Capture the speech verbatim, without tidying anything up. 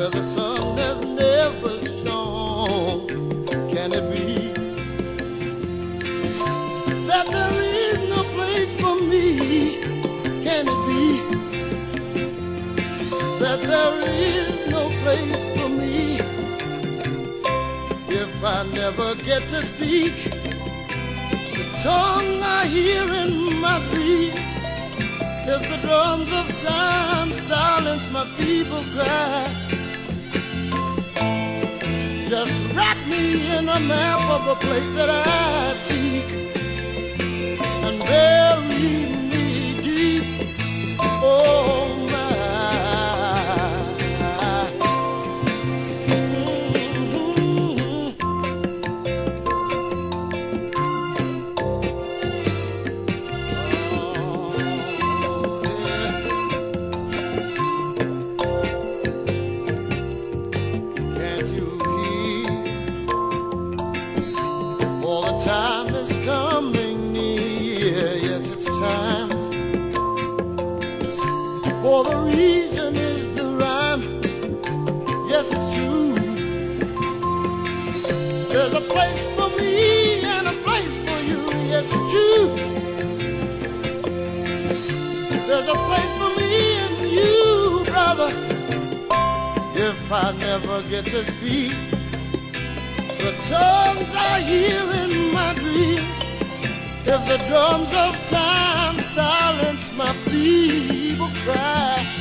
where the sun has never shone. Can it be that there is no place for me? Can it be that there is no place for me? If I never get to speak the tongue I hear in my dream, if the drums of time silence my feeble cry, just wrap me in a map of the place that I seek and bury me deep. Oh my, time is coming near, yes, it's time. For the reason is the rhyme, yes, it's true. There's a place for me and a place for you, yes, it's true. There's a place for me and you, brother. If I never get to speak the tongues I hear in my dream, if the drums of time silence my feeble cry,